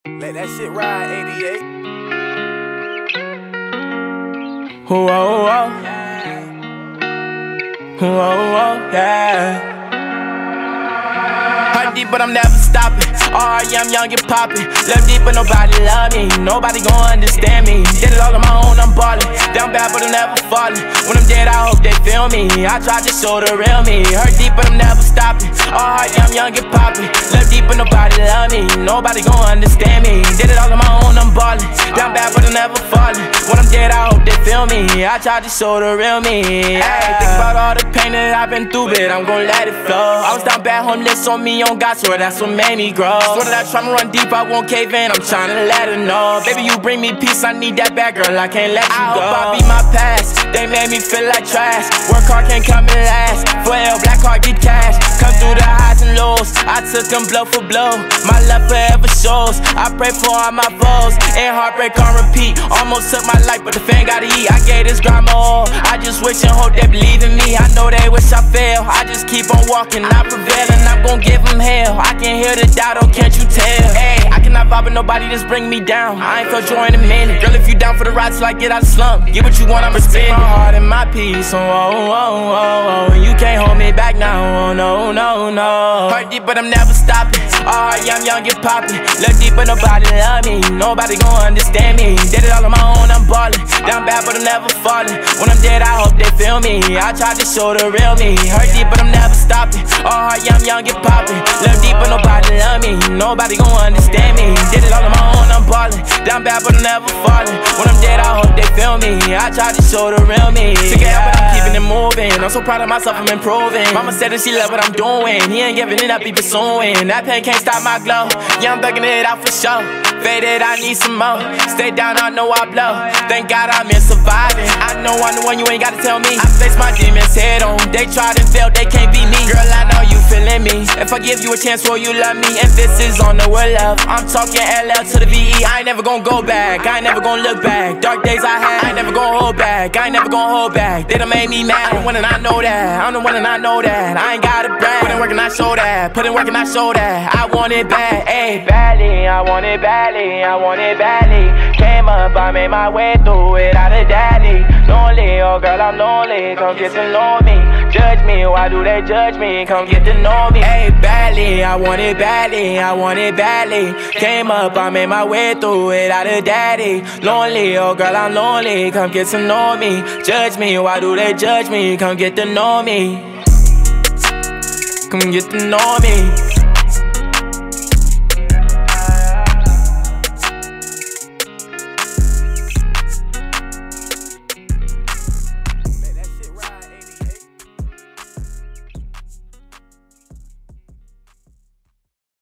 Let that shit ride, 88. Whoa, whoa, whoa, yeah. Heart deep, but I'm never stopping. Yeah, I'm young and poppin'. Love deep, but nobody love me. Nobody gon' understand me. Did it all on my own, I'm ballin'. Down bad, but I'm never fallin'. When I'm dead, I hope they feel me. I try to show the real me. Hurt deep, but I'm never stopping. Yeah, I'm young and poppin'. Love deep, but nobody love me. Nobody gon' understand me. Did it all on my own, I'm ballin'. Down bad, but I'm never fallin'. When I'm dead, I hope they feel me. I try to show the real me. Hey, think about all the pain that I've been through, but I'm gon' let it flow. I was down bad, homeless on me, on God, so that's what made me grow. Swear that I tryna run deep, I won't cave in, I'm tryna let her know. Baby, you bring me peace, I need that bad girl, I can't let you go. I hope I beat my past, they made me feel like trash. Work hard, can't come in last. For L, black heart, get cash. Come through the highs and lows, I took them blow for blow. My love forever shows, I pray for all my foes. And heartbreak on repeat, almost took my life, but the fan gotta eat. I gave this grandma all, I just wish and hope they believe in me. I know they wish I fail, I just keep on walking, I prevail, and I'm gon' give them hell. I can hear the doubt, oh can't you tell? Hey, I cannot vibe with nobody that's bring me down. I ain't felt joy in a minute. Girl, if you down for the ride till I get out of slump, get what you want, I'ma spend my heart and my peace. And you can't hold me back now. No. Heart deep, but I'm never stopping. Yeah, I'm young and poppin'. Love deep, but nobody love me. Nobody gon' understand me. Did it all on my own, I'm ballin'. Down bad, but I'm never fallin'. When I'm dead, I hope they feel me. I try to show the real me. Heart deep, but I'm never stopping. Yeah, I'm young and poppin'. Love deep, but nobody love me. Nobody gon' understand me. Did it all on my own, I'm ballin'. Down bad, but I'm never fallin'. When I'm dead, I hope they feel me. I try to show the real me. Took it out, but I'm keeping it moving. I'm so proud of myself, I'm improving. Mama said that she love what I'm doing. He ain't giving it up, he pursuing. That pain can't stop my glow. Yeah, I'm thugging it out for sure. Faded, I need some more. Stay down, I know I blow. Thank God I'm in surviving. I know I'm the one, you ain't gotta tell me. I face my demons head on. They tried and failed, they can't be me. Girl, I know you feeling me. If I give you a chance, will you love me? And this is on the word love. I'm talking LL to the VE. I ain't never gonna go back. I ain't never gonna look back. Dark days I had, I ain't never gonna hold back. I ain't never gonna hold back. They done made me mad. I'm the one and I know that. I'm the one and I know that. I ain't gotta brag. Put in work and I show that. Put in work and I show that. I want it bad, ayy. Badly, I want it badly. I want it badly. Came up, I made my way through it out of daddy. Lonely, oh girl, I'm lonely. Come get to know me. Judge me, why do they judge me? Come get to know me. Ayy, badly, I want it badly. I want it badly. Came up, I made my way through it out of daddy. Lonely, oh girl, I'm lonely. Come get to know me. Judge me, why do they judge me? Come get to know me. Come get to know me.